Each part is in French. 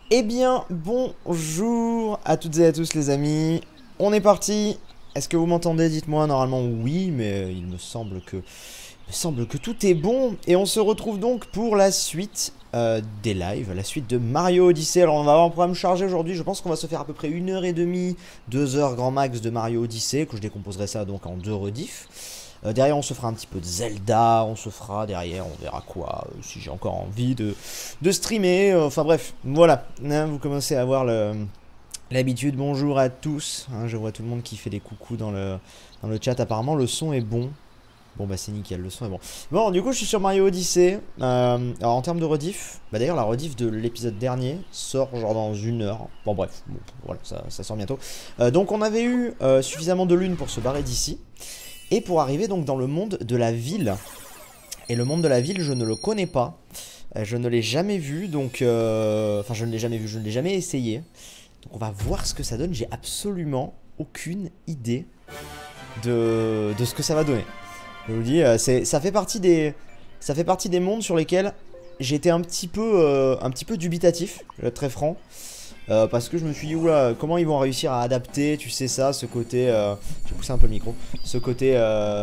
Eh bien, bonjour à toutes et à tous les amis. On est parti. Est-ce que vous m'entendez? Dites-moi. Normalement oui, mais il me semble que tout est bon. Et on se retrouve donc pour la suite des lives, la suite de Mario Odyssey. Alors on va avoir un programme chargé aujourd'hui. Je pense qu'on va se faire à peu près 1h30, 2 heures grand max de Mario Odyssey, que je décomposerai ça donc en 2 rediffs. Derrière on se fera un petit peu de Zelda, on se fera derrière, on verra quoi, si j'ai encore envie de streamer, enfin bref, voilà, hein, vous commencez à avoir l'habitude. Bonjour à tous, hein, je vois tout le monde qui fait des coucous dans le chat, apparemment le son est bon. Bon bah c'est nickel, le son est bon. Bon du coup je suis sur Mario Odyssey, alors en termes de rediff, bah d'ailleurs la rediff de l'épisode dernier sort genre dans 1 heure, bon bref, bon, voilà, ça sort bientôt. Donc on avait eu suffisamment de lune pour se barrer d'ici. Et pour arriver donc dans le monde de la ville. Et le monde de la ville, je ne le connais pas. Je ne l'ai jamais vu, donc... Enfin, je ne l'ai jamais vu, je ne l'ai jamais essayé. Donc on va voir ce que ça donne. J'ai absolument aucune idée de ce que ça va donner. Je vous dis, ça fait partie des mondes sur lesquels j'étais un petit peu dubitatif, je vais être très franc. Parce que je me suis dit, oula, comment ils vont réussir à adapter, tu sais ça, ce côté... j'ai poussé un peu le micro. Ce côté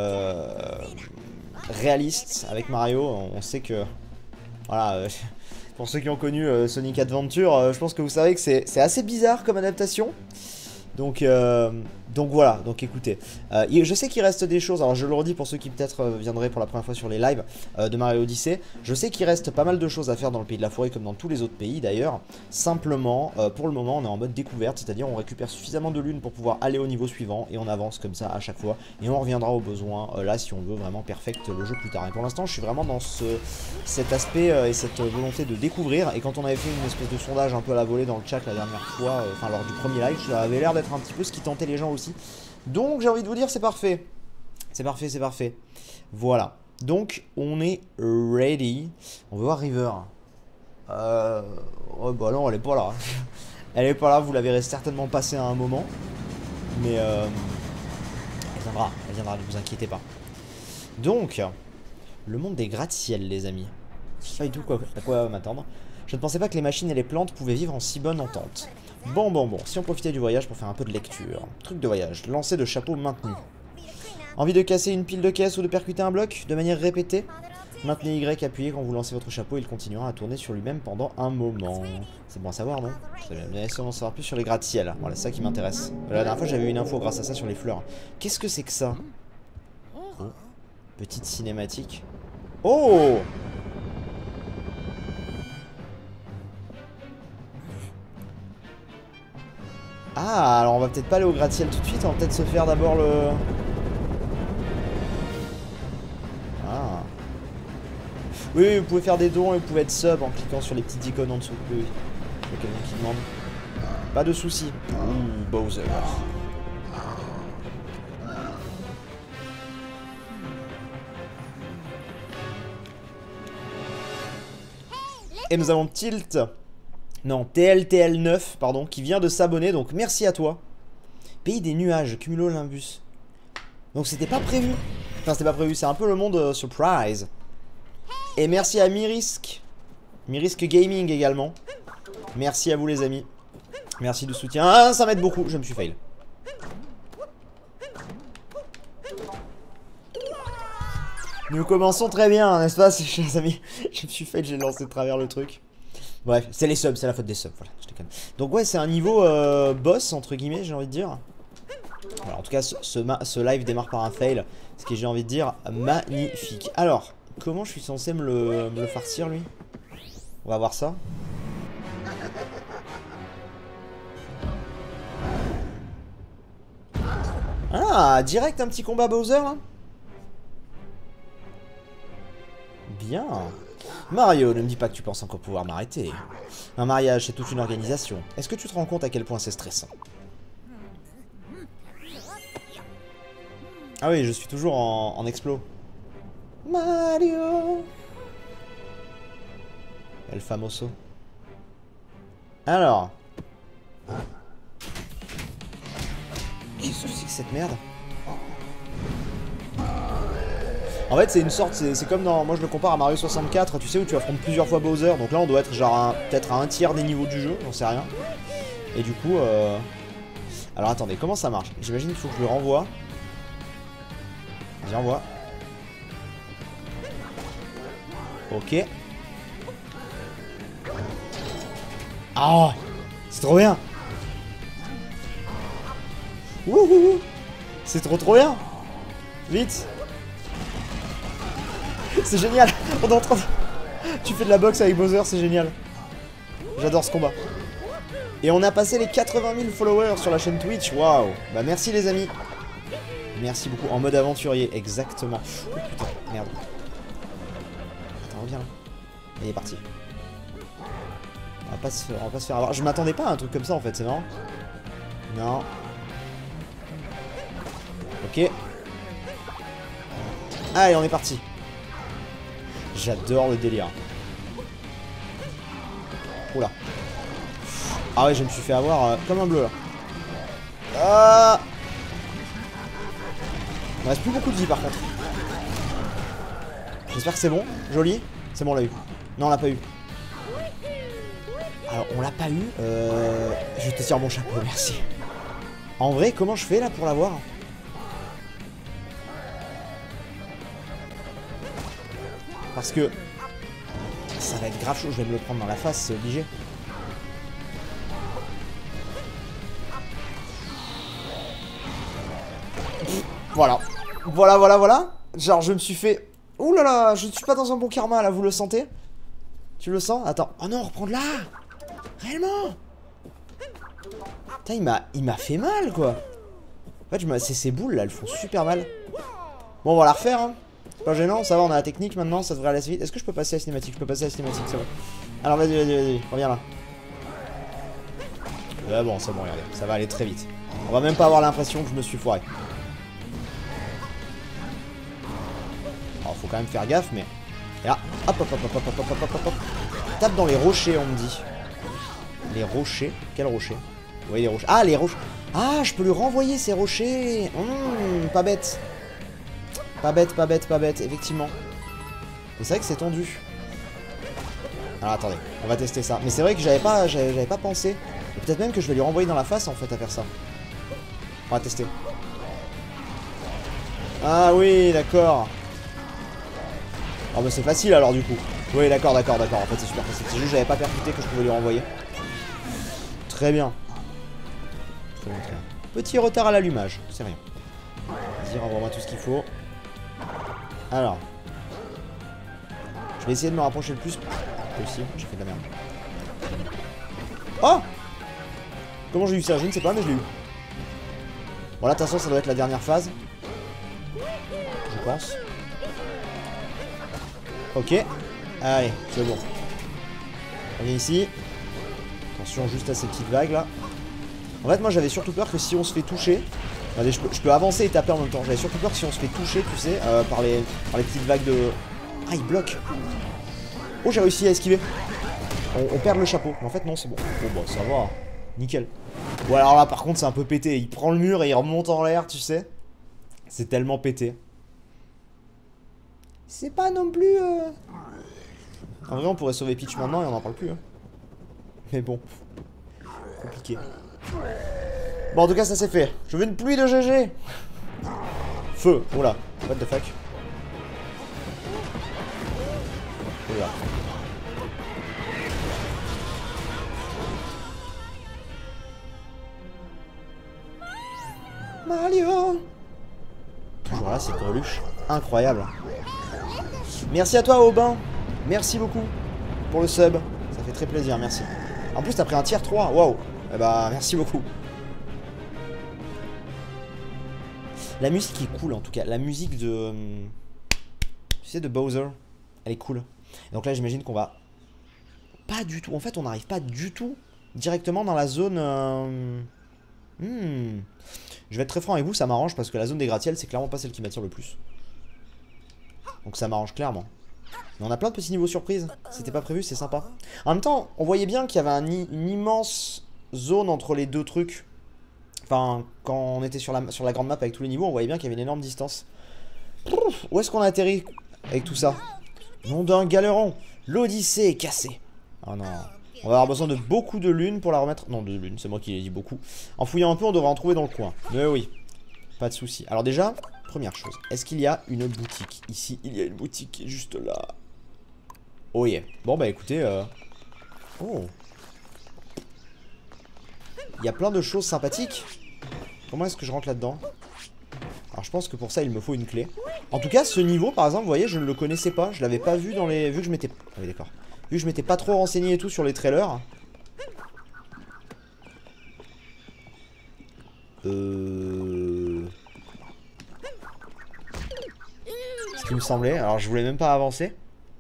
réaliste avec Mario. On sait que... Voilà, pour ceux qui ont connu Sonic Adventure, je pense que vous savez que c'est assez bizarre comme adaptation. Donc voilà, donc écoutez, je sais qu'il reste des choses, alors je le redis pour ceux qui peut-être viendraient pour la première fois sur les lives de Mario Odyssey, je sais qu'il reste pas mal de choses à faire dans le pays de la forêt comme dans tous les autres pays d'ailleurs. Simplement, pour le moment on est en mode découverte, c'est-à-dire on récupère suffisamment de lune pour pouvoir aller au niveau suivant et on avance comme ça à chaque fois et on reviendra au besoin là si on veut vraiment perfect le jeu plus tard. Et pour l'instant je suis vraiment dans cet aspect et cette volonté de découvrir, et quand on avait fait une espèce de sondage un peu à la volée dans le chat la dernière fois, enfin lors du premier live, ça avait l'air d'être un petit peu ce qui tentait les gens aussi. Donc j'ai envie de vous dire, c'est parfait. C'est parfait, c'est parfait. Voilà. Donc on est ready. On veut voir River. Oh bah non, elle est pas là. Elle est pas là, vous la verrez certainement passer à un moment. Mais elle viendra, ne vous inquiétez pas. Donc, le monde des gratte-ciel, les amis. Je sais pas du tout à quoi m'attendre. Je ne pensais pas que les machines et les plantes pouvaient vivre en si bonne entente. Bon, si on profitait du voyage pour faire un peu de lecture. Truc de voyage, lancer de chapeau maintenu. Envie de casser une pile de caisse ou de percuter un bloc de manière répétée? Maintenez Y appuyé quand vous lancez votre chapeau, il continuera à tourner sur lui-même pendant un moment. C'est bon à savoir, non? Vous allez bien essayer d'en savoir plus sur les gratte-ciel. Voilà, c'est ça qui m'intéresse. La dernière fois, j'avais eu une info grâce à ça sur les fleurs. Qu'est-ce que c'est que ça? Oh, petite cinématique. Oh! Ah, alors on va peut-être pas aller au gratte-ciel tout de suite, on va peut-être se faire d'abord le... Ah. Oui, vous pouvez faire des dons et vous pouvez être sub en cliquant sur les petites icônes en dessous. Oui, il y a quelqu'un qui demande. Pas de soucis. Ouh, Bowser. Et nous avons Tilt. Non, TLTL9, pardon, qui vient de s'abonner, donc merci à toi. Pays des nuages, Cumulonimbus. Donc c'était pas prévu. Enfin, c'était pas prévu, c'est un peu le monde surprise. Et merci à Mirisk. Mirisk Gaming également. Merci à vous les amis. Merci du soutien. Ah, ça m'aide beaucoup, je me suis fail. Nous commençons très bien, n'est-ce pas, chers amis? Je me suis fail, j'ai lancé de travers le truc. Bref, c'est les subs, c'est la faute des subs, voilà, je déconne. Donc ouais, c'est un niveau boss, entre guillemets, j'ai envie de dire. Voilà, en tout cas, ce live démarre par un fail, ce qui est, j'ai envie de dire, magnifique. Alors, comment je suis censé me le farcir, lui? On va voir ça. Ah, direct un petit combat Bowser, là. Bien. Mario, ne me dis pas que tu penses encore pouvoir m'arrêter. Un mariage, c'est toute une organisation. Est-ce que tu te rends compte à quel point c'est stressant? Ah oui, je suis toujours en explo. Mario. El famoso. Alors. Qu'est-ce que c'est que cette merde? En fait, c'est une sorte, c'est comme dans, moi je le compare à Mario 64, tu sais, où tu affrontes plusieurs fois Bowser. Donc là, on doit être genre peut-être à un tiers des niveaux du jeu, j'en sais rien. Et du coup, alors attendez, comment ça marche? J'imagine qu'il faut que je le renvoie. Vas-y, renvoie. Ok. Ah, c'est trop bien. Wouhou. C'est trop bien. Vite. C'est génial. On est en train de... Tu fais de la boxe avec Bowser, c'est génial. J'adore ce combat. Et on a passé les 80 000 followers sur la chaîne Twitch. Waouh. Bah merci les amis. Merci beaucoup. En mode aventurier, exactement. Oh putain, merde. Attends, reviens là. Il est parti. On va pas se faire avoir. Je m'attendais pas à un truc comme ça en fait, c'est marrant. Non. Ok. Allez, on est parti. J'adore le délire. Oula. Ah ouais, je me suis fait avoir comme un bleu là. Ah. Il me reste plus beaucoup de vie par contre. J'espère que c'est bon. Joli. C'est bon, on l'a eu. Non, on l'a pas eu. Alors, on l'a pas eu. Je te tire mon chapeau, merci. En vrai, comment je fais là pour l'avoir? Parce que ça va être grave chaud, je vais me le prendre dans la face, c'est obligé. Voilà. Voilà. Genre, je me suis fait... Ouh là là, je ne suis pas dans un bon karma, là, vous le sentez? Tu le sens? Attends. Oh non, reprends de là. Réellement. Putain, il m'a fait mal, quoi. En fait, ces boules, là, elles font super mal. Bon, on va la refaire, hein. Pas gênant, ça va, on a la technique maintenant, ça devrait aller assez vite. Est-ce que je peux passer à la cinématique? Je peux passer à la cinématique, c'est bon. Alors, vas-y, reviens là. Ouais, bon, c'est bon, regardez, ça va aller très vite. On va même pas avoir l'impression que je me suis foiré. Alors, faut quand même faire gaffe, mais... Et là, hop. Tape dans les rochers, on me dit. Les rochers? Quels rochers? Oui, les rochers. Ah, les rochers. Ah, je peux lui renvoyer ces rochers. Pas bête. Pas bête, effectivement. Mais c'est vrai que c'est tendu. Alors attendez, on va tester ça. Mais c'est vrai que j'avais pas pensé. Peut-être même que je vais lui renvoyer dans la face en fait à faire ça. On va tester. Ah oui, d'accord. Oh bah c'est facile alors du coup. Oui, d'accord. En fait c'est super facile. C'est juste que j'avais pas percuté que je pouvais lui renvoyer. Très bien. Très bien. Petit retard à l'allumage, c'est rien. Vas-y, renvoie-moi tout ce qu'il faut. Alors, je vais essayer de me rapprocher le plus possible. J'ai fait de la merde. Oh! Comment j'ai eu ça? Je ne sais pas, mais je l'ai eu. Bon, là, de toute façon, ça doit être la dernière phase. Je pense. Ok. Allez, c'est bon. On vient ici. Attention juste à ces petites vagues là. En fait, moi, j'avais surtout peur que si on se fait toucher... Allez, je peux avancer et taper en même temps. J'avais surtout peur que si on se fait toucher, tu sais, par les petites vagues de... Ah, il bloque. Oh, j'ai réussi à esquiver. On perd le chapeau. Mais en fait, non, c'est bon. Bon, bah, ça va. Nickel. Ou alors là, par contre, c'est un peu pété. Il prend le mur et il remonte en l'air, tu sais. C'est tellement pété. C'est pas non plus... En vrai, on pourrait sauver Peach maintenant et on n'en parle plus. Hein. Mais bon. Compliqué. Bon, en tout cas, ça c'est fait. Je veux une pluie de GG. Feu. Oula. What the fuck. Oula. Mario. Toujours là, c'est greluche. Incroyable. Merci à toi, Aubin. Merci beaucoup pour le sub. Ça fait très plaisir, merci. En plus, t'as pris un tier 3. Waouh. Eh bah, merci beaucoup. La musique est cool en tout cas. La musique de... Tu sais, de Bowser. Elle est cool. Et donc là, j'imagine qu'on va... Pas du tout. En fait, on n'arrive pas du tout directement dans la zone... Je vais être très franc avec vous, ça m'arrange parce que la zone des gratte-ciels, c'est clairement pas celle qui m'attire le plus. Donc ça m'arrange clairement. Mais on a plein de petits niveaux surprises. C'était pas prévu, c'est sympa. En même temps, on voyait bien qu'il y avait une immense zone entre les deux trucs. Enfin, quand on était sur la grande map avec tous les niveaux, on voyait bien qu'il y avait une énorme distance. Ouf, où est-ce qu'on a atterri avec tout ça? Nom d'un galeron. L'Odyssée est cassée. Oh non. On va avoir besoin de beaucoup de lunes pour la remettre. Non, de lunes, c'est moi qui l'ai dit beaucoup. En fouillant un peu, on devrait en trouver dans le coin. Mais oui, pas de souci. Alors déjà, première chose, est-ce qu'il y a une boutique? Ici, il y a une boutique qui est juste là. Oh yeah. Bon bah écoutez, oh. Il y a plein de choses sympathiques. Comment est-que je rentre là-dedans? Alors je pense que pour ça, il me faut une clé. En tout cas, ce niveau, par exemple, vous voyez, je ne le connaissais pas. Je l'avais pas vu dans les... Vu que je m'étais... Ah oui, d'accord. Vu que je m'étais pas trop renseigné et tout sur les trailers. Ce qui me semblait. Alors je voulais même pas avancer.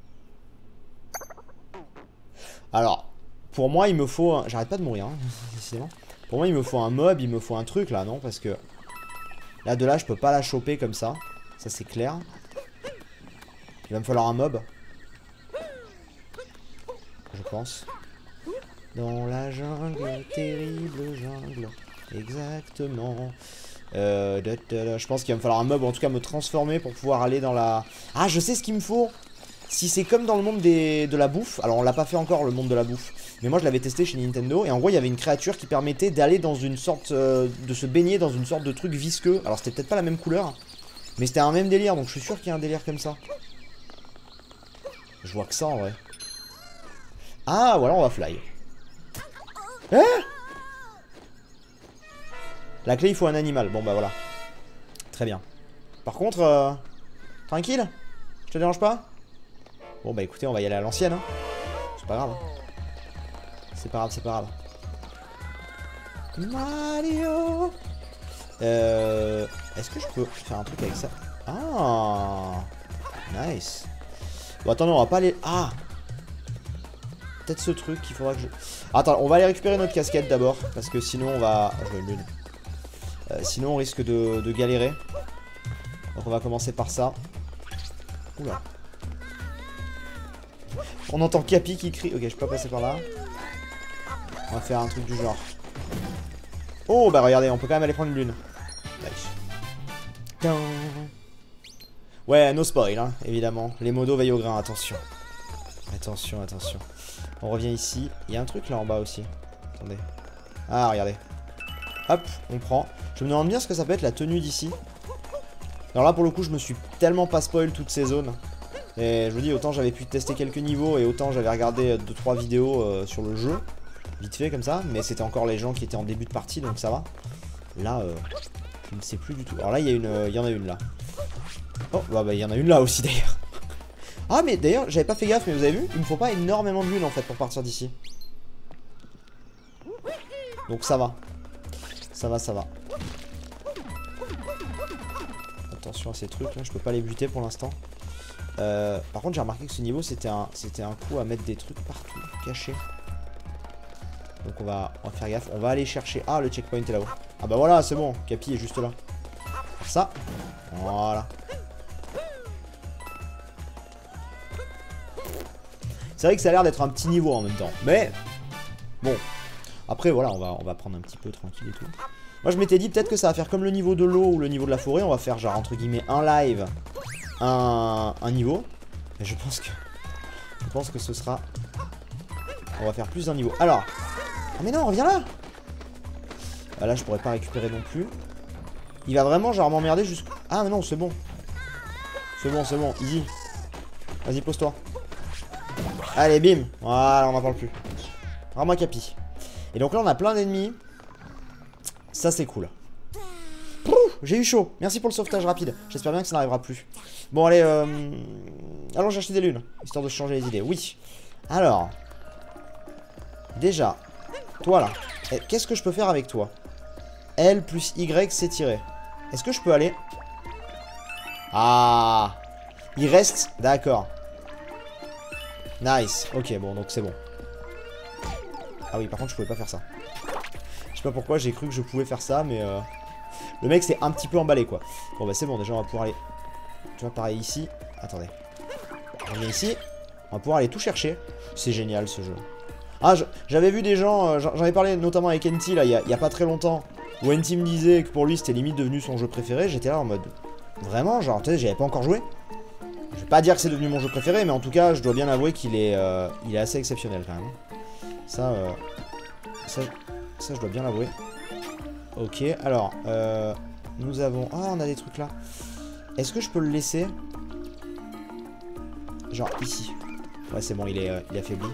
Alors, pour moi il me faut... J'arrête pas de mourir, hein, décidément. Pour moi il me faut un mob, il me faut un truc là, non? Parce que... Là de là je peux pas la choper comme ça. Ça c'est clair. Il va me falloir un mob. Je pense. Dans la jungle, terrible jungle. Exactement. Je pense qu'il va me falloir un mob, ou en tout cas me transformer pour pouvoir aller dans la... Ah, je sais ce qu'il me faut. Si c'est comme dans le monde de la bouffe, alors on l'a pas fait encore le monde de la bouffe, mais moi je l'avais testé chez Nintendo, et en gros il y avait une créature qui permettait d'aller dans une sorte, de se baigner dans une sorte de truc visqueux. Alors c'était peut-être pas la même couleur, mais c'était un même délire, donc je suis sûr qu'il y a un délire comme ça. Je vois que ça en vrai. Ah, voilà, on va fly. Hein? La clé, il faut un animal. Bon, bah voilà. Très bien. Par contre, tranquille? Je te dérange pas? Bon, bah écoutez, on va y aller à l'ancienne. Hein. C'est pas grave. C'est pas grave, c'est pas grave. Mario. Est-ce que je peux faire un truc avec ça? Ah, nice. Bon, attendez, on va pas aller... Ah, peut-être ce truc qu'il faudra que je... Attends, on va aller récupérer notre casquette d'abord. Parce que sinon on va... Ah, je vais nul. Sinon on risque de galérer. Donc on va commencer par ça. Oula. On entend Capi qui crie. Ok, je peux pas passer par là. On va faire un truc du genre. Oh bah regardez, on peut quand même aller prendre une lune. Nice. Ouais, no spoil, hein, évidemment. Les modos veillent au grain, attention. Attention, attention. On revient ici. Il y a un truc là en bas aussi. Attendez. Ah, regardez. Hop, on prend. Je me demande bien ce que ça peut être la tenue d'ici. Alors là, pour le coup, je me suis tellement pas spoil toutes ces zones. Et je vous dis, autant j'avais pu tester quelques niveaux et autant j'avais regardé 2-3 vidéos sur le jeu. Vite fait comme ça. Mais c'était encore les gens qui étaient en début de partie, donc ça va. Là, je ne sais plus du tout. Alors là, il y en a une là. Oh, bah il y en a une là aussi d'ailleurs. Ah mais d'ailleurs j'avais pas fait gaffe, mais vous avez vu, il me faut pas énormément de lunes en fait pour partir d'ici. Donc ça va. Ça va, ça va. Attention à ces trucs là, je peux pas les buter pour l'instant. Par contre j'ai remarqué que ce niveau c'était un coup à mettre des trucs partout, cachés. Donc on va faire gaffe, on va aller chercher... Ah, le checkpoint est là-haut. Ah bah voilà, c'est bon, Capi est juste là. Faire ça. Voilà. C'est vrai que ça a l'air d'être un petit niveau en même temps. Mais, bon. Après, voilà, on va prendre un petit peu tranquille et tout. Moi, je m'étais dit peut-être que ça va faire comme le niveau de l'eau ou le niveau de la forêt. On va faire, genre, entre guillemets, un live, un niveau. Mais je pense que ce sera... On va faire plus d'un niveau. Alors... Ah mais non, reviens là. Ah, là, je pourrais pas récupérer non plus. Il va vraiment, genre, m'emmerder jusqu'à... Ah mais non, c'est bon. C'est bon, easy. Vas-y, pose-toi. Allez, bim. Voilà, on n'en parle plus. Rends-moi Capi. Et donc là, on a plein d'ennemis. Ça, c'est cool. J'ai eu chaud. Merci pour le sauvetage rapide. J'espère bien que ça n'arrivera plus. Bon, allez, allons chercher des lunes, histoire de changer les idées. Oui. Alors. Déjà. Toi, là. Qu'est-ce que je peux faire avec toi? L plus Y s'étirer. Est-ce que je peux aller? Ah. Il reste... D'accord. Nice. Ok, bon, donc c'est bon. Ah oui, par contre, je pouvais pas faire ça. Je sais pas pourquoi, j'ai cru que je pouvais faire ça, mais... Le mec s'est un petit peu emballé, quoi. Bon, bah c'est bon, déjà, on va pouvoir aller... Tu vois, pareil ici. Attendez. On est ici. On va pouvoir aller tout chercher. C'est génial, ce jeu. Ah, j'avais vu des gens... J'en ai parlé notamment avec Enti, là, il y a pas très longtemps. Où Enti me disait que pour lui, c'était limite devenu son jeu préféré. J'étais là en mode... Vraiment, genre, tu sais, j'y avais pas encore joué. Je vais pas dire que c'est devenu mon jeu préféré, mais en tout cas, je dois bien avouer qu'il est, il est assez exceptionnel quand même. Ça, ça je dois bien l'avouer. Ok, alors, nous avons... Ah, on a des trucs là. Est-ce que je peux le laisser? Genre ici. Ouais, c'est bon, il est affaibli.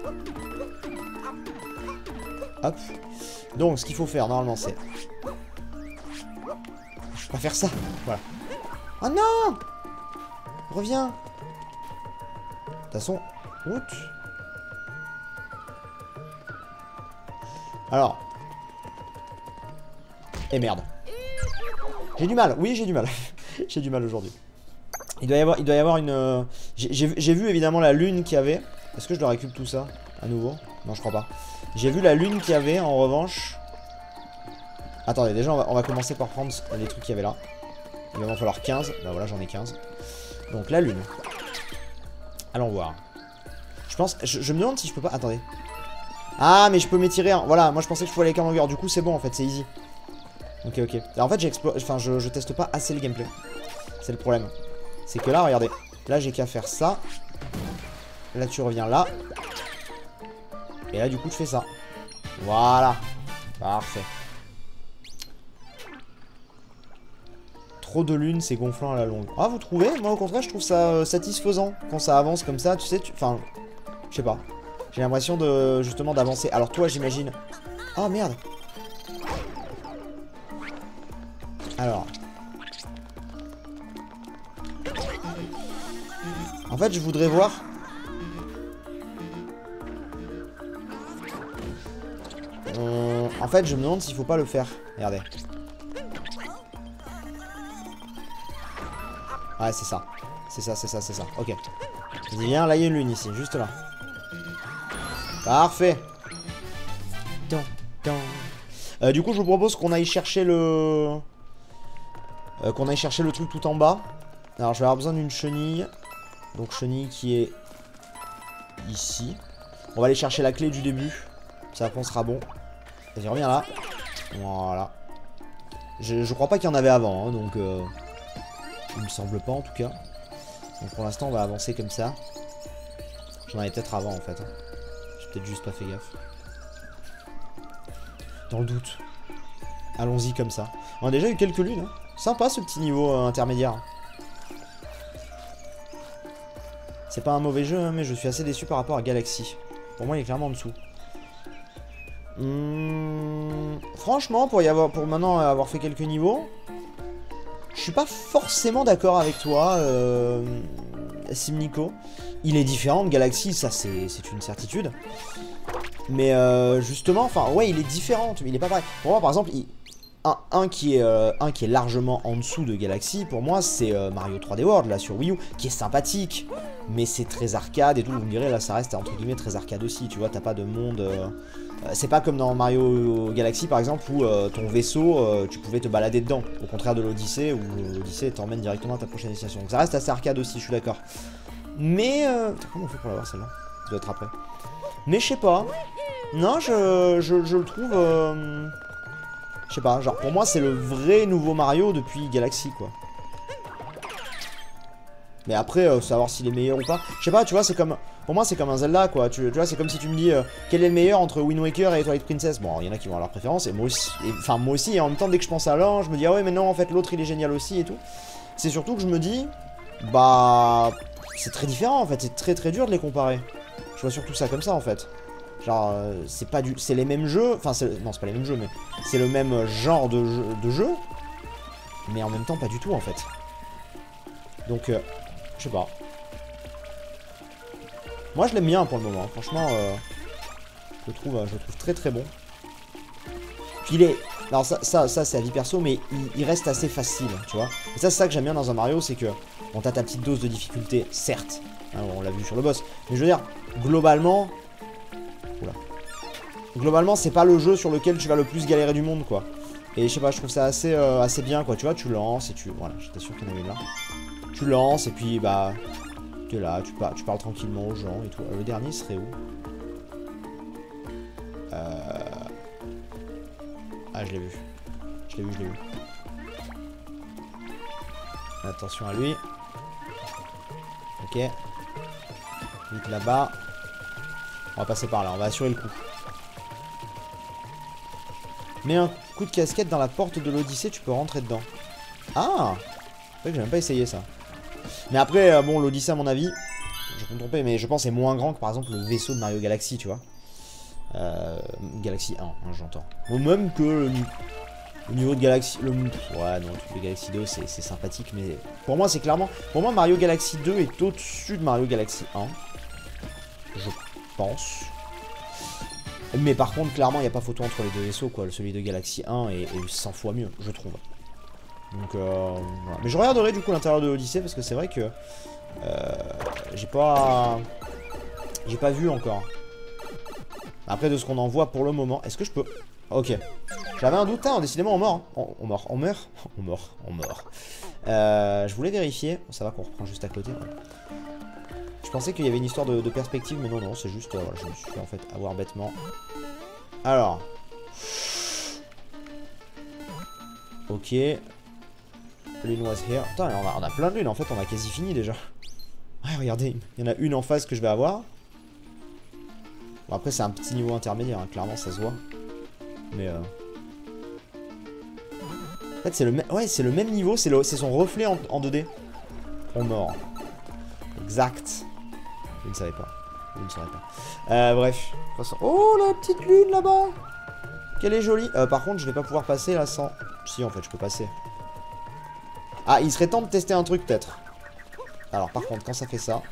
Hop. Donc, ce qu'il faut faire, normalement, c'est... Je peux pas faire ça. Voilà. Oh non! Reviens! De toute façon... Ouch. Alors... Et merde. J'ai du mal, oui j'ai du mal. J'ai du mal aujourd'hui. Il doit y avoir une... J'ai vu évidemment la lune qu'il y avait. Est-ce que je dois récupérer tout ça à nouveau? Non, je crois pas. J'ai vu la lune qu'il y avait, en revanche. Attendez, déjà on va commencer par prendre les trucs qu'il y avait là. Il va m'en falloir 15. Bah voilà, j'en ai 15. Donc la lune. Allons voir. Je pense... Je me demande si je peux pas... Attendez. Ah, mais je peux m'étirer. Voilà, moi je pensais que je pouvais aller qu'en longueur. Du coup, c'est bon en fait, c'est easy. Ok, ok. Alors, en fait, je teste pas assez le gameplay. C'est le problème. C'est que là, regardez. Là, j'ai qu'à faire ça. Là, tu reviens là. Et là, du coup, je fais ça. Voilà. Parfait. Trop de lune, c'est gonflant à la longue. Ah, vous trouvez? Moi, au contraire, je trouve ça satisfaisant. Quand ça avance comme ça, tu sais, enfin, je sais pas. J'ai l'impression de, justement, d'avancer. Alors, toi, j'imagine... Oh, merde. Alors... En fait, je voudrais voir... En fait, je me demande s'il faut pas le faire. Regardez. Ouais, c'est ça. C'est ça, c'est ça, c'est ça. Ok. Je dis bien, là, il y a une lune ici, juste là. Parfait. Du coup, je vous propose qu'on aille chercher le... truc tout en bas. Alors, je vais avoir besoin d'une chenille. Donc, chenille qui est... ici. On va aller chercher la clé du début. Ça, on sera bon. Vas-y, reviens là. Voilà. Je crois pas qu'il y en avait avant, hein, donc... il me semble pas, en tout cas. Donc, pour l'instant, on va avancer comme ça. J'en avais peut-être avant, en fait. J'ai peut-être juste pas fait gaffe. Dans le doute. Allons-y comme ça. On a déjà eu quelques lunes. Hein. Sympa ce petit niveau intermédiaire. C'est pas un mauvais jeu, hein, mais je suis assez déçu par rapport à Galaxy. Pour moi, il est clairement en dessous. Franchement, pour maintenant avoir fait quelques niveaux, je suis pas forcément d'accord avec toi, Simnico. Il est différent de Galaxy, ça c'est une certitude. Mais justement, enfin ouais, il est différent, il est pas pareil. Pour moi, par exemple, un qui est largement en dessous de Galaxy, pour moi, c'est Mario 3D World, là, sur Wii U, qui est sympathique, mais c'est très arcade et tout. Vous me direz, là, ça reste, entre guillemets, très arcade aussi, tu vois, t'as pas de monde... c'est pas comme dans Mario Galaxy, par exemple, où ton vaisseau, tu pouvais te balader dedans, au contraire de l'Odyssée, où l'Odyssée t'emmène directement à ta prochaine destination. Donc ça reste assez arcade aussi, je suis d'accord. Mais... comment on fait pour l'avoir, celle-là? Ça doit être après. Mais je sais pas. Non, je le trouve... je sais pas, genre pour moi c'est le vrai nouveau Mario depuis Galaxy quoi. Mais après, savoir s'il est meilleur ou pas, je sais pas, tu vois, c'est comme... Pour moi c'est comme un Zelda quoi, tu vois, c'est comme si tu me dis quel est le meilleur entre Wind Waker et Twilight Princess. Bon, il y en a qui vont avoir leur préférence, et moi aussi, enfin moi aussi, et en même temps dès que je pense à l'un, je me dis ah ouais mais non en fait l'autre il est génial aussi et tout. C'est surtout que je me dis, bah... c'est très différent en fait, c'est très très dur de les comparer. Je vois surtout ça comme ça en fait. Genre, c'est les mêmes jeux, enfin, non, c'est pas les mêmes jeux, mais c'est le même genre de jeu, mais en même temps, pas du tout, en fait. Donc, je sais pas. Moi, je l'aime bien pour le moment, hein. Franchement, je le trouve très très bon. Puis il est... Alors, ça c'est à vie perso, mais il reste assez facile, tu vois. Et ça, c'est ça que j'aime bien dans un Mario, c'est que, bon, t'as ta petite dose de difficulté, certes, hein, on l'a vu sur le boss, mais je veux dire, globalement... Oula. Globalement, c'est pas le jeu sur lequel tu vas le plus galérer du monde, quoi. Et je sais pas, je trouve ça assez bien, quoi. Tu vois, tu lances et tu... Voilà, j'étais sûr qu'il y en avait une là. Tu lances et puis, bah... Tu es là, tu parles tranquillement aux gens et tout. Le dernier serait où? Ah, je l'ai vu. Je l'ai vu. Attention à lui. Ok. Vite là-bas. On va passer par là, on va assurer le coup. Mets un coup de casquette dans la porte de l'Odyssée, tu peux rentrer dedans. Ah! C'est vrai que j'ai même pas essayé ça. Mais après, bon, l'Odyssée à mon avis, je peux me tromper, mais je pense c'est moins grand que par exemple le vaisseau de Mario Galaxy, tu vois. Galaxy 1, hein, j'entends. Ou même que le niveau de Galaxy... ouais, non, le Galaxy 2, c'est sympathique, mais... Pour moi, c'est clairement... Pour moi, Mario Galaxy 2 est au-dessus de Mario Galaxy 1. Je pense. Mais par contre, clairement, il n'y a pas photo entre les deux vaisseaux, quoi. Celui de Galaxy 1 est 100 fois mieux, je trouve. Donc, voilà. Mais je regarderai, du coup, l'intérieur de l'Odyssée, parce que c'est vrai que... j'ai pas vu encore. Après, de ce qu'on en voit pour le moment, est-ce que je peux... Ok. J'avais un doute, hein, décidément on meurt. On meurt. Je voulais vérifier. Ça va qu'on reprend juste à côté. Ouais. Je pensais qu'il y avait une histoire de perspective, mais non, c'est juste... voilà, je me suis fait en fait avoir bêtement. Alors. Ok. Lune was here. Putain, on a plein de lunes, en fait, on a quasi fini déjà. Ouais, regardez, il y en a une en face que je vais avoir. Bon, après, c'est un petit niveau intermédiaire, hein, clairement, ça se voit. Mais en fait, c'est le, le même niveau, c'est son reflet en 2D. On meurt. Exact. Je ne savais pas. Je ne saurais pas. Bref. Oh, la petite lune là-bas. Qu'elle est jolie. Par contre, je vais pas pouvoir passer là sans... Si, en fait, je peux passer. Ah, il serait temps de tester un truc, peut-être. Alors, par contre, quand ça fait ça...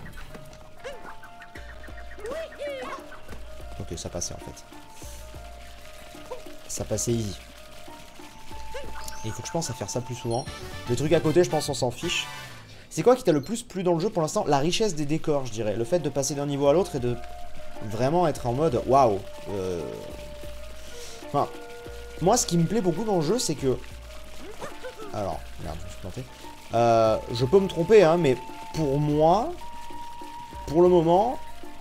Ok, ça passait, en fait. Ça passait easy. Et il faut que je pense à faire ça plus souvent. Le truc à côté, je pense on s'en fiche. C'est quoi qui t'a le plus plu dans le jeu pour l'instant? La richesse des décors, je dirais. Le fait de passer d'un niveau à l'autre et de vraiment être en mode waouh. Enfin, moi, ce qui me plaît beaucoup dans le jeu, c'est que... Alors, merde, je me suis planté. Je peux me tromper, hein, mais pour moi, pour le moment...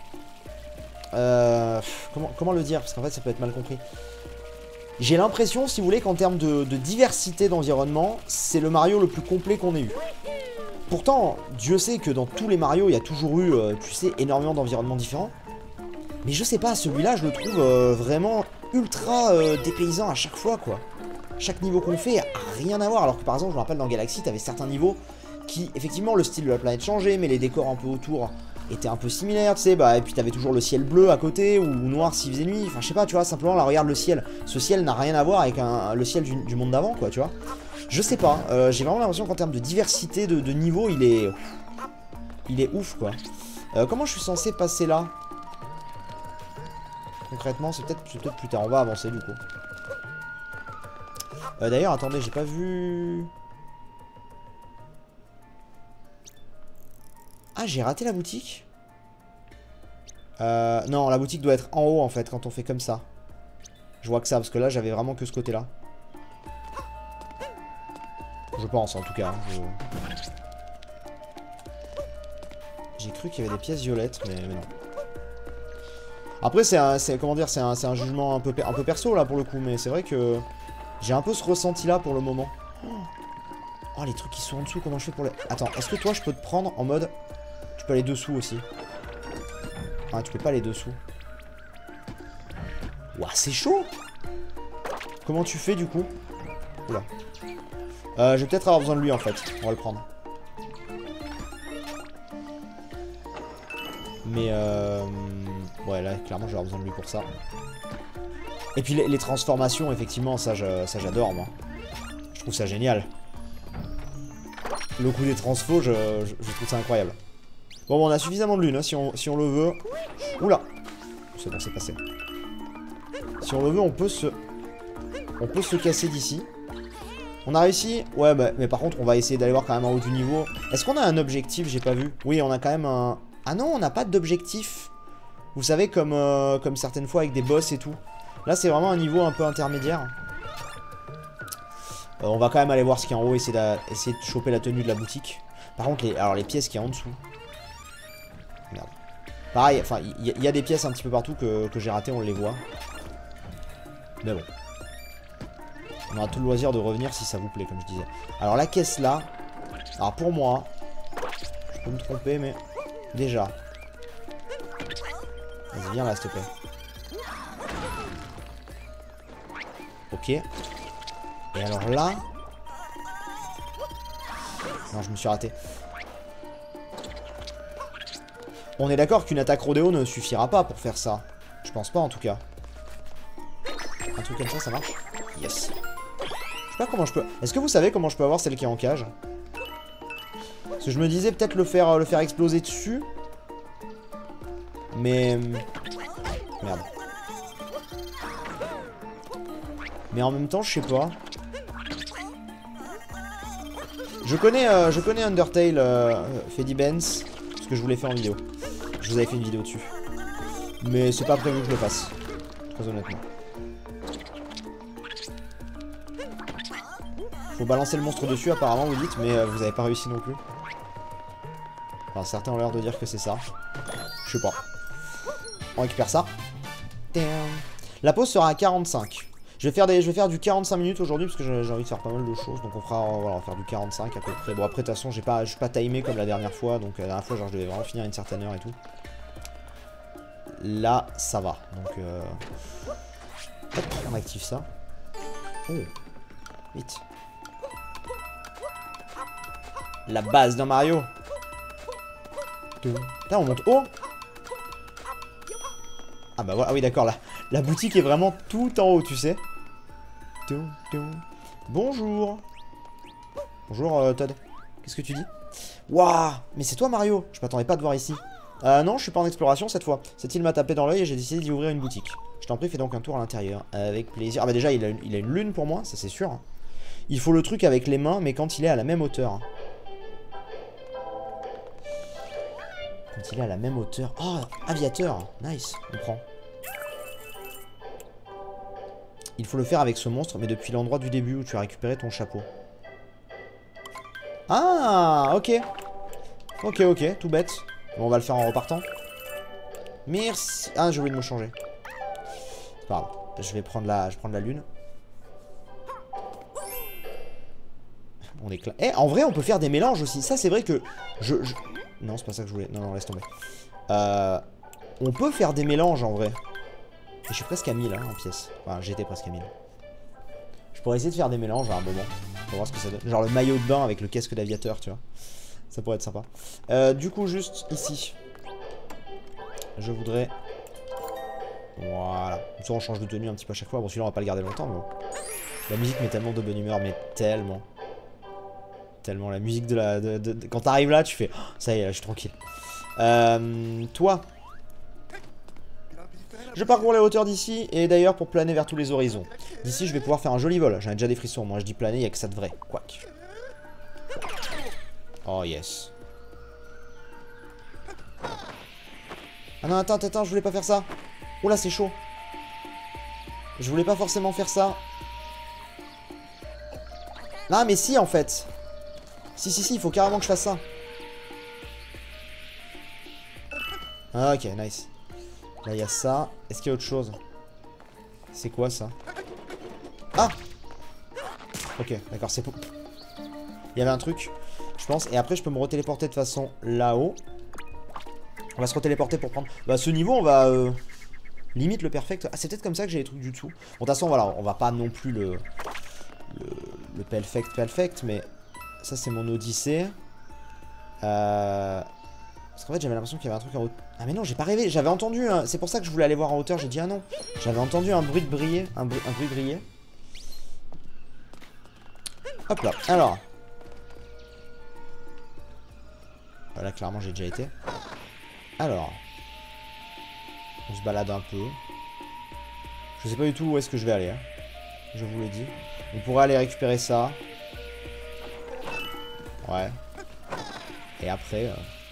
comment le dire? Parce qu'en fait, ça peut être mal compris. J'ai l'impression, si vous voulez, qu'en termes de diversité d'environnement, c'est le Mario le plus complet qu'on ait eu. Pourtant, Dieu sait que dans tous les Mario, il y a toujours eu, tu sais, énormément d'environnements différents. Mais je sais pas, celui-là, je le trouve vraiment ultra dépaysant à chaque fois, quoi. Chaque niveau qu'on fait a rien à voir. Alors que par exemple, je me rappelle dans Galaxy, t'avais certains niveaux qui, effectivement, le style de la planète changeait, mais les décors un peu autour étaient un peu similaires, tu sais, bah, et puis t'avais toujours le ciel bleu à côté, ou noir s'il faisait nuit, enfin je sais pas, tu vois, simplement là regarde le ciel, ce ciel n'a rien à voir avec le ciel du monde d'avant, quoi, tu vois. Je sais pas, j'ai vraiment l'impression qu'en termes de diversité de niveau, il est ouf, quoi. Comment je suis censé passer là? Concrètement, c'est peut-être plus tard, on va avancer du coup. D'ailleurs, attendez, j'ai pas vu... Ah, j'ai raté la boutique? Non, la boutique doit être en haut, en fait, quand on fait comme ça. Je vois que ça, parce que là, j'avais vraiment que ce côté-là. Je pense, en tout cas. J'ai cru qu'il y avait des pièces violettes, mais non. Après, c'est un jugement un peu perso, là, pour le coup. Mais c'est vrai que j'ai un peu ce ressenti-là, pour le moment. Oh, les trucs qui sont en dessous, comment je fais pour les... Attends, est-ce que toi, je peux te prendre en mode... Tu peux aller dessous aussi. Ah, tu peux pas aller dessous. Ouah, c'est chaud. Comment tu fais, du coup? Oula. Je vais peut-être avoir besoin de lui, en fait. On va le prendre. Mais, ouais, là, clairement, je vais avoir besoin de lui pour ça. Et puis, les transformations, effectivement, ça j'adore, moi. Je trouve ça génial. Le coup des transfos, je trouve ça incroyable. Bon, on a suffisamment de lune, hein, si on le veut. Oula. C'est bon, c'est passé. Si on le veut, on peut se casser d'ici. On a réussi. Ouais, bah, mais par contre, on va essayer d'aller voir quand même en haut du niveau. Est-ce qu'on a un objectif? J'ai pas vu. Oui, on a quand même un... Ah non, on n'a pas d'objectif. Vous savez, comme certaines fois avec des boss et tout. Là, c'est vraiment un niveau un peu intermédiaire. On va quand même aller voir ce qu'il y a en haut, essayer de choper la tenue de la boutique. Par contre, les pièces qu'il y a en dessous. Merde. Pareil, enfin, il y a des pièces un petit peu partout que j'ai ratées, on les voit. Mais bon. On aura tout le loisir de revenir si ça vous plaît, comme je disais. Alors la caisse là, Alors pour moi, je peux me tromper, mais déjà. Vas-y, viens là, s'il te plaît. Ok. Et alors là... Non, je me suis raté. On est d'accord qu'une attaque rodéo ne suffira pas pour faire ça. Je pense pas, en tout cas. Un truc comme ça marche? Yes. Je sais pas comment je peux... Est-ce que vous savez comment je peux avoir celle qui est en cage? Parce que je me disais peut-être le faire exploser dessus. Mais... Merde. Mais en même temps, je sais pas. Je connais Undertale Freddy Benz. Parce que je vous l'ai fait en vidéo. Je vous avais fait une vidéo dessus. Mais c'est pas prévu que je le fasse. Très honnêtement. Faut balancer le monstre dessus apparemment, vous dites, mais vous avez pas réussi non plus. Enfin, certains ont l'air de dire que c'est ça. Je sais pas. On récupère ça. La pause sera à 45. Je vais faire du 45 minutes aujourd'hui parce que j'ai envie de faire pas mal de choses. Donc on fera, voilà, on va faire du 45 à peu près. Bon après de toute façon je suis pas timé comme la dernière fois. Donc la dernière fois genre je devais vraiment finir à une certaine heure et tout. Là ça va. Donc hop, on active ça. Oh, vite. La base d'un Mario. Là on monte haut. Ah bah voilà, ah oui d'accord, la boutique est vraiment tout en haut, tu sais. Bonjour. Bonjour Todd. Qu'est-ce que tu dis? Waouh, mais c'est toi Mario. Je m'attendais pas à te voir ici. Non, je suis pas en exploration cette fois. Cette île m'a tapé dans l'œil et j'ai décidé d'y ouvrir une boutique. Je t'en prie, fais donc un tour à l'intérieur. Avec plaisir. Ah bah déjà, il a une lune pour moi, ça c'est sûr. Il faut le truc avec les mains, mais quand il est à la même hauteur. Quand il est à la même hauteur. Oh, aviateur. Nice, on prend. Il faut le faire avec ce monstre, mais depuis l'endroit du début où tu as récupéré ton chapeau. Ah, ok. Ok, tout bête. Bon, on va le faire en repartant. Merci. Ah, j'ai oublié de me changer. C'est pas grave. Je vais prendre la lune. On éclate. Eh, en vrai, on peut faire des mélanges aussi. Ça, c'est vrai que Non, c'est pas ça que je voulais. Non, laisse tomber. On peut faire des mélanges en vrai. Et je suis presque à 1000 hein, en pièces. Enfin, j'étais presque à 1000. Je pourrais essayer de faire des mélanges à un moment. Pour voir ce que ça donne. Genre le maillot de bain avec le casque d'aviateur, tu vois. Ça pourrait être sympa. Du coup, juste ici. Je voudrais... Voilà. On change de tenue un petit peu à chaque fois. Bon, celui-là, on va pas le garder longtemps, mais bon. La musique met tellement de bonne humeur, mais tellement. Tellement la musique de la... Quand t'arrives là, tu fais... Oh, ça y est, je suis tranquille. Toi. Je parcours les hauteurs d'ici, et d'ailleurs pour planer vers tous les horizons. D'ici, je vais pouvoir faire un joli vol. J'en ai déjà des frissons. Moi, je dis planer, il n'y a que ça de vrai. Quack. Oh, yes. Ah non, attends, je voulais pas faire ça. Oh là, c'est chaud. Je voulais pas forcément faire ça. Non, mais si, en fait. Si, il faut carrément que je fasse ça. Ah, ok, nice. Là, il y a ça. Est-ce qu'il y a autre chose? C'est quoi, ça? Ah! Ok, d'accord, c'est pour... Il y avait un truc, je pense. Et après, je peux me retéléporter de façon là-haut. On va se retéléporter pour prendre... Bah, ce niveau, on va... limite le perfect. Ah, c'est peut-être comme ça que j'ai les trucs du tout. Bon, de toute façon, voilà, on va pas non plus le perfect, mais... Ça, c'est mon Odyssée. Parce qu'en fait, j'avais l'impression qu'il y avait un truc en haut. Ah, mais non, j'ai pas rêvé. J'avais entendu. C'est pour ça que je voulais aller voir en hauteur. J'ai dit ah non. J'avais entendu un bruit de briller. Un bruit briller. Hop là. Alors. Voilà, clairement, j'ai déjà été. Alors. On se balade un peu. Je sais pas du tout où est-ce que je vais aller. Hein. Je vous l'ai dit. On pourrait aller récupérer ça. Ouais. Et après...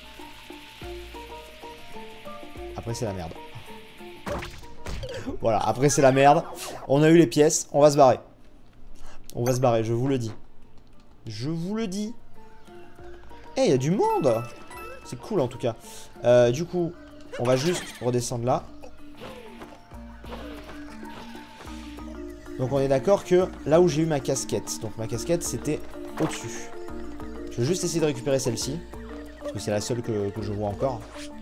Après c'est la merde. Voilà, après c'est la merde. On a eu les pièces, on va se barrer. On va se barrer, je vous le dis. Je vous le dis. Eh, il y a du monde. C'est cool en tout cas. Du coup, on va juste redescendre là. Donc on est d'accord que là où j'ai eu ma casquette. Donc ma casquette c'était au-dessus. Je vais juste essayer de récupérer celle-ci. Parce que c'est la seule que je vois encore.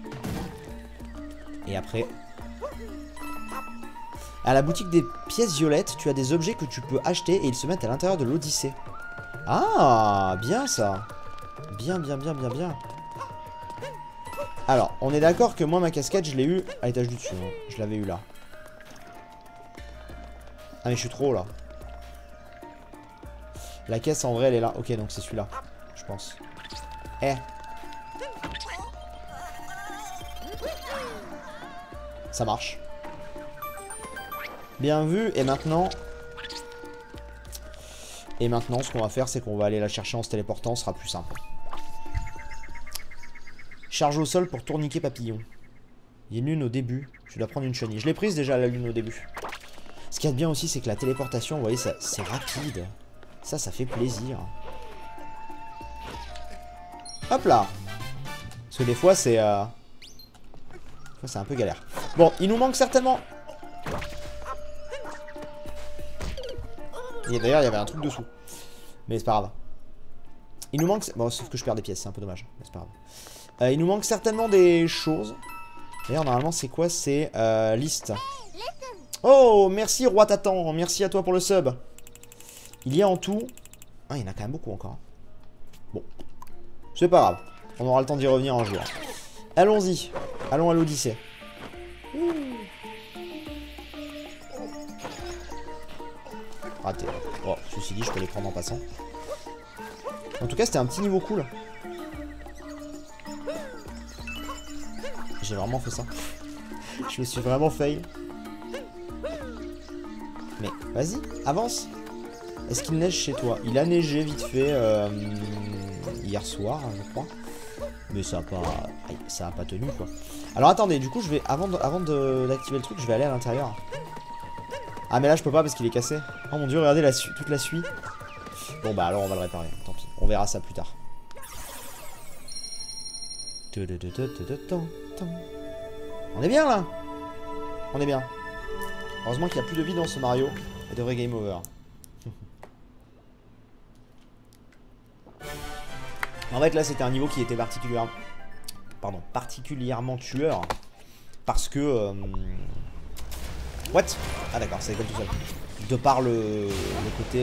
Et après... À la boutique des pièces violettes, tu as des objets que tu peux acheter et ils se mettent à l'intérieur de l'Odyssée. Ah, bien ça. Bien, bien, bien, bien, bien. Alors, on est d'accord que moi, ma casquette, je l'ai eu à l'étage du dessus. Hein. Je l'avais eu là. Ah, mais je suis trop haut, là. La caisse, en vrai, elle est là. Ok, donc c'est celui-là, je pense. Eh. Ça marche. Bien vu. Et maintenant, ce qu'on va faire, c'est qu'on va aller la chercher en se téléportant. Ce sera plus simple. Charge au sol pour tourniquet papillon. Il y a une lune au début. Tu dois prendre une chenille. Je l'ai prise déjà la lune au début. Ce qu'il y a de bien aussi, c'est que la téléportation, vous voyez, c'est rapide. Ça fait plaisir. Hop là. Parce que des fois, c'est... c'est un peu galère. Bon, il nous manque certainement... Et d'ailleurs, il y avait un truc dessous. Mais c'est pas grave. Il nous manque... Bon, sauf que je perds des pièces, c'est un peu dommage. Mais c'est pas grave. Il nous manque certainement des choses. D'ailleurs, normalement, c'est quoi? C'est liste. Oh, merci Roi Tatan. Merci à toi pour le sub. Il y a en tout... Ah, il y en a quand même beaucoup encore. Bon. C'est pas grave. On aura le temps d'y revenir un jour. Allons-y. Allons à l'Odyssée. Raté. Oh, ceci dit, je peux les prendre en passant. En tout cas, c'était un petit niveau cool. J'ai vraiment fait ça. Je me suis vraiment fail. Mais vas-y, avance. Est-ce qu'il neige chez toi? Il a neigé vite fait hier soir, je crois. Mais ça a pas tenu, quoi. Alors attendez, du coup, je vais avant d'activer le truc, je vais aller à l'intérieur. Ah mais là je peux pas parce qu'il est cassé. Oh mon dieu, regardez toute la suie. Bon bah alors on va le réparer, tant pis. On verra ça plus tard. On est bien là. On est bien. Heureusement qu'il n'y a plus de vie dans ce Mario. Et de vrai game over. En fait là c'était un niveau qui était particulièrement tueur. Parce que... What? Ah d'accord, ça décolle tout seul. De par le côté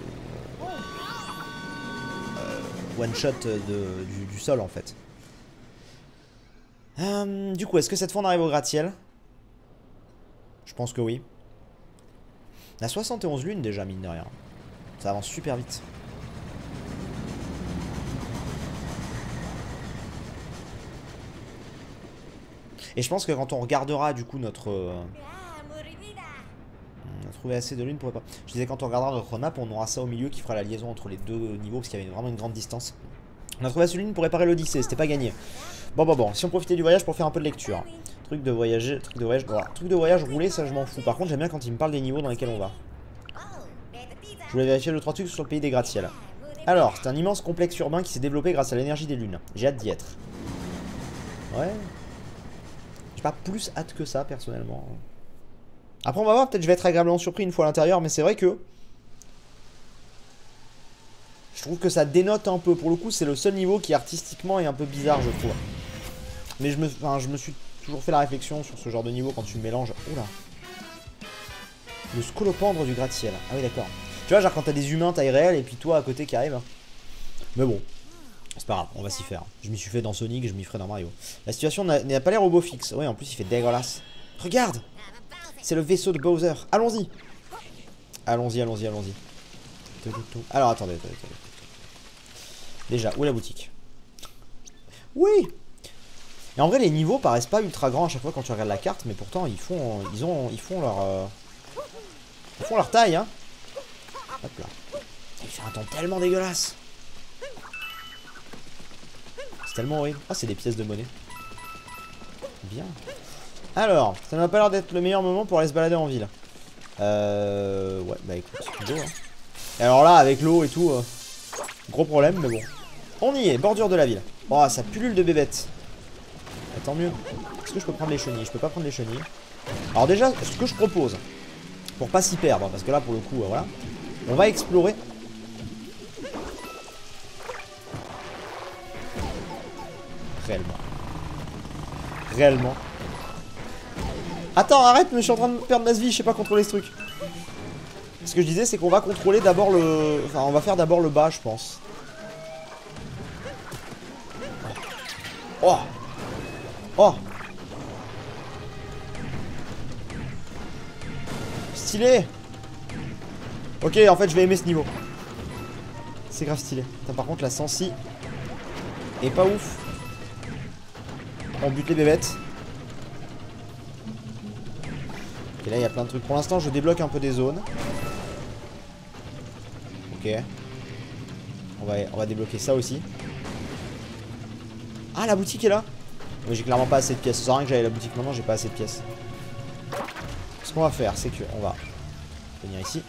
one shot du sol en fait. Du coup, est-ce que cette fois on arrive au gratte-ciel? Je pense que oui. On a 71 lunes déjà, mine de rien. Ça avance super vite. Et je pense que quand on regardera du coup notre... on a trouvé assez de lunes pour... Je disais quand on regardera notre map, on aura ça au milieu qui fera la liaison entre les deux niveaux parce qu'il y avait vraiment une grande distance. On a trouvé assez de lunes pour réparer l'Odyssée, c'était pas gagné. Bon, si on profitait du voyage pour faire un peu de lecture. Truc de voyage roulé, ça je m'en fous. Par contre j'aime bien quand il me parle des niveaux dans lesquels on va. Je voulais vérifier le 3 trucs sur le pays des gratte-ciel. Alors, c'est un immense complexe urbain qui s'est développé grâce à l'énergie des lunes. J'ai hâte d'y être. Ouais. J'ai pas plus hâte que ça personnellement. Après on va voir, peut-être je vais être agréablement surpris une fois à l'intérieur, mais c'est vrai que... Je trouve que ça dénote un peu. Pour le coup, c'est le seul niveau qui artistiquement est un peu bizarre, je trouve. Mais je me suis toujours fait la réflexion sur ce genre de niveau quand tu mélanges... Oula. Le scolopendre du gratte-ciel. Ah oui, d'accord. Tu vois, genre quand t'as des humains taille réelle et puis toi à côté qui arrive. Mais bon. C'est pas grave, on va s'y faire. Je m'y suis fait dans Sonic, je m'y ferai dans Mario. La situation n'a pas l'air au beau fixe. Ouais, en plus il fait dégueulasse. Regarde! C'est le vaisseau de Bowser. Allons-y! Allons-y. Alors attendez. Déjà, où est la boutique? Oui! Et en vrai, les niveaux paraissent pas ultra grands à chaque fois quand tu regardes la carte, mais pourtant ils font leur taille, hein. Hop là. Il fait un temps tellement dégueulasse. C'est tellement horrible. Ah, c'est des pièces de monnaie. Bien. Alors, ça n'a pas l'air d'être le meilleur moment pour aller se balader en ville. Ouais, bah écoute, go, hein. Et alors là, avec l'eau et tout, gros problème, mais bon. On y est, bordure de la ville. Oh, ça pullule de bébêtes. Ah, tant mieux. Est-ce que je peux prendre les chenilles? Je peux pas prendre les chenilles. Alors déjà, ce que je propose, pour pas s'y perdre, parce que là, pour le coup, voilà, on va explorer. Réellement. Réellement. Attends, arrête, mais je suis en train de perdre ma vie, je sais pas contrôler ce truc. Ce que je disais, c'est qu'on va contrôler d'abord le... Enfin, on va faire d'abord le bas, je pense. Oh. Oh. Stylé. Ok, en fait, je vais aimer ce niveau. C'est grave stylé. Putain, par contre, la sensi est pas ouf. On bute les bébêtes. Ok, là, il y a plein de trucs. Pour l'instant, je débloque un peu des zones. Ok. On va débloquer ça aussi. Ah, la boutique est là. Mais j'ai clairement pas assez de pièces. Ça sert à rien que j'aille à la boutique maintenant, j'ai pas assez de pièces. Ce qu'on va faire, c'est que on va venir ici.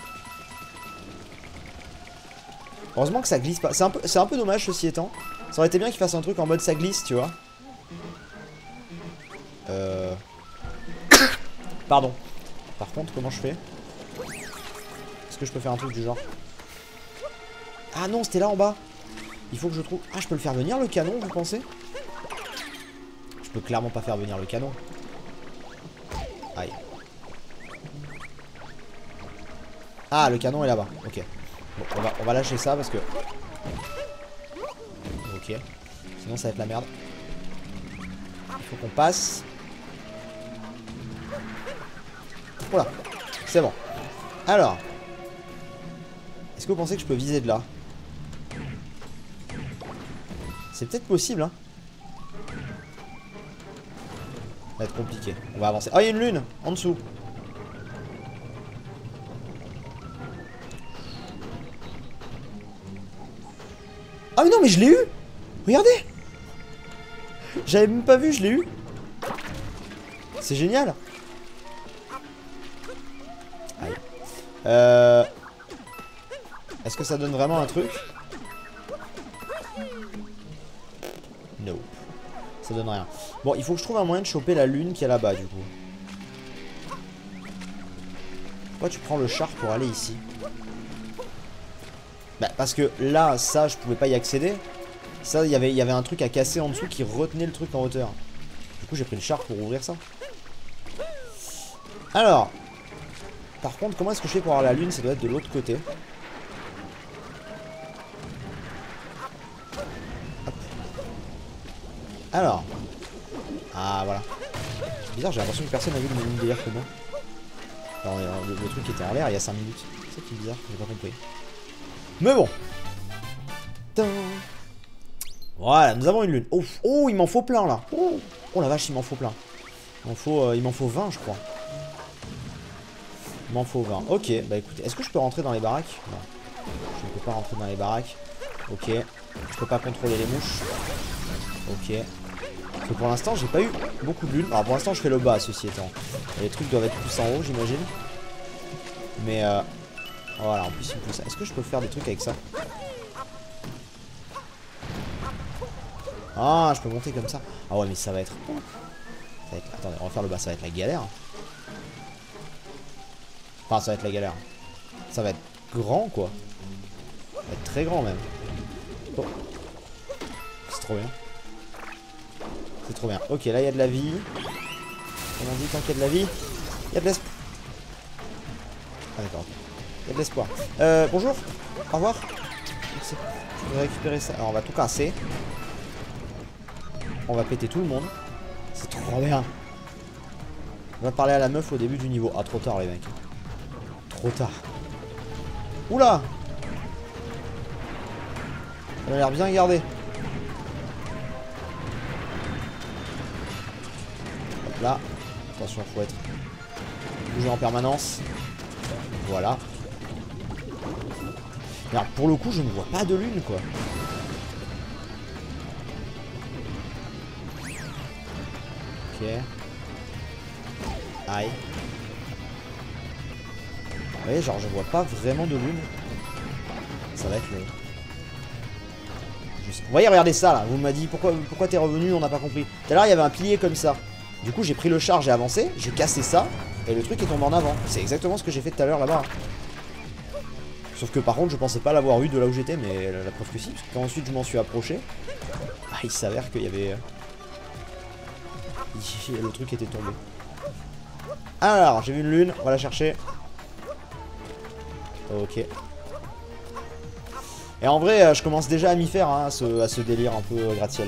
Heureusement que ça glisse pas. C'est un peu dommage, ceci étant. Ça aurait été bien qu'il fasse un truc en mode ça glisse, tu vois. Pardon. Par contre, comment je fais? Est-ce que je peux faire un truc du genre? Ah non, c'était là en bas. Il faut que je trouve... Ah, je peux le faire venir le canon, vous pensez? Je peux clairement pas faire venir le canon. Aïe. Ah, le canon est là-bas. Ok. Bon, on va lâcher ça parce que... Ok. Sinon, ça va être la merde. Il faut qu'on passe. Voilà. C'est bon. Alors. Est-ce que vous pensez que je peux viser de là? C'est peut-être possible, hein. Ça va être compliqué. On va avancer. Oh, il y a une lune en dessous. Ah mais non, mais je l'ai eu. Regardez. J'avais même pas vu, je l'ai eu. C'est génial. Aïe. Est-ce que ça donne vraiment un truc? No. Ça donne rien. Bon, il faut que je trouve un moyen de choper la lune qui est là-bas, du coup. Pourquoi tu prends le char pour aller ici? Bah, parce que là, ça, je pouvais pas y accéder. Ça, il y avait un truc à casser en dessous qui retenait le truc en hauteur. Du coup, j'ai pris le char pour ouvrir ça. Alors. Par contre, comment est-ce que je fais pour avoir la lune? Ça doit être de l'autre côté. Hop. Alors. Ah, voilà. C'est bizarre, j'ai l'impression que personne n'a vu le même délire que moi. Alors, le truc était en l'air il y a 5 minutes. C'est ça qui est bizarre, j'ai pas compris. Mais bon. Voilà, nous avons une lune. Oh, oh, il m'en faut plein là. Oh, oh la vache, il m'en faut plein. Il m'en faut 20, je crois. Il m'en faut 20. Ok, bah écoutez, est-ce que je peux rentrer dans les baraques? Non. Je ne peux pas rentrer dans les baraques. Ok. Je peux pas contrôler les mouches. Ok. Parce que pour l'instant, j'ai pas eu beaucoup de lune. Alors pour l'instant, je fais le bas, ceci étant. Et les trucs doivent être plus en haut, j'imagine. Mais voilà, en plus il me faut ça. Est-ce que je peux faire des trucs avec ça? Ah, je peux monter comme ça. Ah ouais, mais ça va être... Attendez, on va faire le bas, ça va être la galère. Enfin, ça va être la galère. Ça va être grand, quoi. Ça va être très grand, même. Bon. C'est trop bien. C'est trop bien. Ok, là, il y a de la vie. Comme on dit, tant qu'il y a de la vie, il y a de l'espoir. Ah, d'accord. Il y a de l'espoir. Bonjour. Au revoir. Merci. Je vais récupérer ça. Alors, on va tout casser. On va péter tout le monde. C'est trop bien. On va parler à la meuf au début du niveau. Ah, trop tard, les mecs. Trop tard. Oula. Elle a l'air bien gardée. Hop là. Attention, faut être bougé en permanence. Voilà. Mais alors, pour le coup, je ne vois pas de lune, quoi. Ok. Aïe. Vous voyez, genre, je vois pas vraiment de lune. Ça va être le... Juste... Vous voyez, regardez ça, là. Vous m'avez dit, pourquoi t'es revenu, on n'a pas compris. Tout à l'heure, il y avait un pilier comme ça. Du coup, j'ai pris le char, j'ai avancé, j'ai cassé ça, et le truc est tombé en avant. C'est exactement ce que j'ai fait tout à l'heure, là-bas. Sauf que par contre je pensais pas l'avoir eu de là où j'étais, mais la preuve que si, parce que quand ensuite je m'en suis approché, bah, il s'avère qu'il y avait... le truc était tombé. Alors, j'ai vu une lune, on va la chercher. Ok. Et en vrai, je commence déjà à m'y faire, hein, à ce délire un peu gratte-ciel.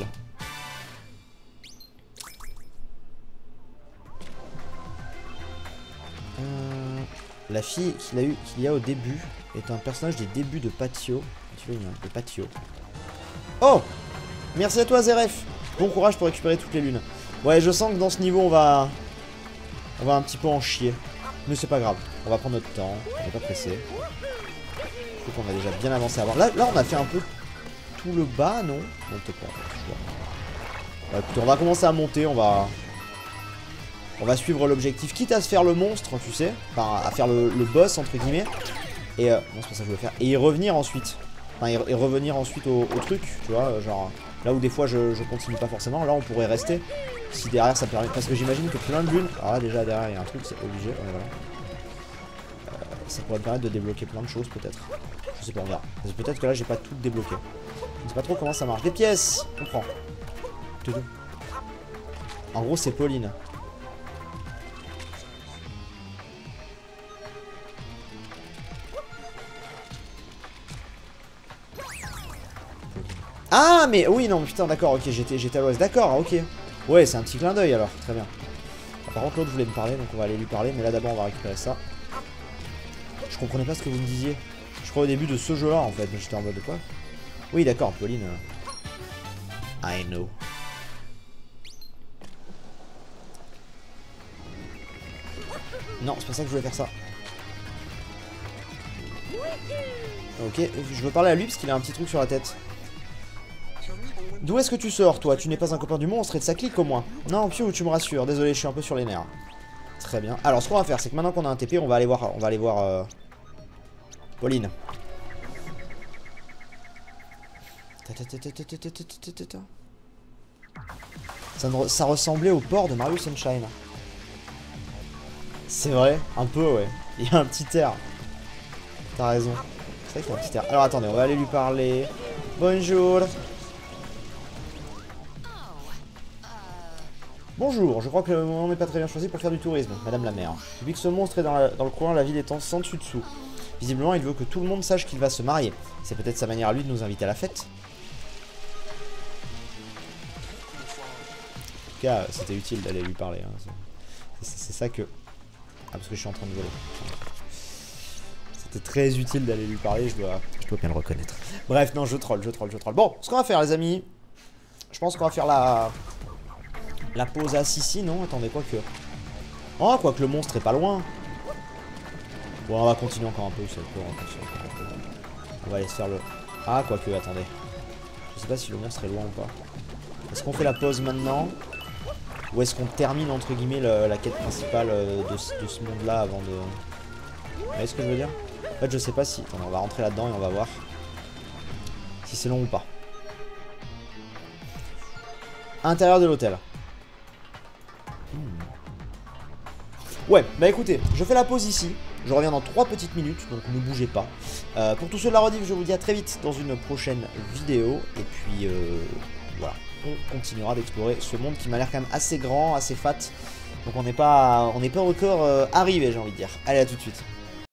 La fille qu'il y a au début est un personnage des débuts de Patio. De Patio. Oh! Merci à toi, Zeref! Bon courage pour récupérer toutes les lunes. Ouais, je sens que dans ce niveau, on va un petit peu en chier. Mais c'est pas grave. On va prendre notre temps. On n'est pas pressé. Je trouve qu'on a déjà bien avancé avant. Là, on a fait un peu tout le bas, non? Non, peut-être pas. Bah, écoutez, on va commencer à monter. On va suivre l'objectif. Quitte à se faire le monstre, tu sais. Enfin, à faire le boss, entre guillemets. Et non, c'est pas ça que je voulais faire. Et y revenir ensuite. Enfin, et revenir ensuite au truc, tu vois. Genre, là où des fois je continue pas forcément. Là, on pourrait rester. Si derrière ça permet. Parce que j'imagine que plein de lunes. Alors là, déjà, derrière, il y a un truc, c'est obligé. Ouais, voilà. Ça pourrait me permettre de débloquer plein de choses, peut-être. Je sais pas, on verra. Peut-être que là, j'ai pas tout débloqué. Je ne sais pas trop comment ça marche. Des pièces! On prend. En gros, c'est Pauline. Ah, mais oui, non, putain, d'accord, ok, j'étais à l'ouest. D'accord, ok. Ouais, c'est un petit clin d'œil alors, très bien. Ah, par contre, l'autre voulait me parler, donc on va aller lui parler. Mais là, d'abord, on va récupérer ça. Je comprenais pas ce que vous me disiez. Je crois au début de ce jeu-là, en fait. J'étais en mode de quoi? Oui, d'accord, Pauline. I know. Non, c'est pas ça que je voulais faire ça. Ok, je veux parler à lui parce qu'il a un petit truc sur la tête. D'où est-ce que tu sors, toi? Tu n'es pas un copain du monstre et de sa clique au moins. Non, Piu, tu me rassures. Désolé, je suis un peu sur les nerfs. Très bien. Alors, ce qu'on va faire, c'est que maintenant qu'on a un TP, on va aller voir Pauline. Ça ressemblait au port de Mario Sunshine. C'est vrai, un peu, ouais. Il y a un petit air. T'as raison. C'est vrai qu'il y a un petit air. Alors, attendez, on va aller lui parler. Bonjour. Bonjour, je crois que le moment n'est pas très bien choisi pour faire du tourisme, madame la maire. Depuis que ce monstre est dans le coin, la ville est sans dessus dessous. Visiblement, il veut que tout le monde sache qu'il va se marier. C'est peut-être sa manière à lui de nous inviter à la fête. En tout cas, c'était utile d'aller lui parler. Hein. C'est ça que... Ah, parce que je suis en train de voler. C'était très utile d'aller lui parler, je dois bien le reconnaître. Bref, non, je troll. Bon, ce qu'on va faire, les amis, je pense qu'on va faire la pause à Sissi, non? Attendez, quoique. Oh, quoique le monstre est pas loin. Bon, on va continuer encore un peu. On va aller se faire le... Ah, quoique, attendez. Je sais pas si le monstre est loin ou pas. Est-ce qu'on fait la pause maintenant? Ou est-ce qu'on termine, entre guillemets, la quête principale de ce monde-là avant de... Vous voyez ce que je veux dire? En fait, je sais pas si... Attendez, on va rentrer là-dedans et on va voir si c'est long ou pas. Intérieur de l'hôtel. Ouais, bah écoutez, je fais la pause ici. Je reviens dans 3 petites minutes, donc ne bougez pas. Pour tous ceux de la rediff, je vous dis à très vite dans une prochaine vidéo. Et puis, voilà, on continuera d'explorer ce monde qui m'a l'air quand même assez grand, assez fat. Donc on n'est pas encore arrivé, j'ai envie de dire. Allez, à tout de suite.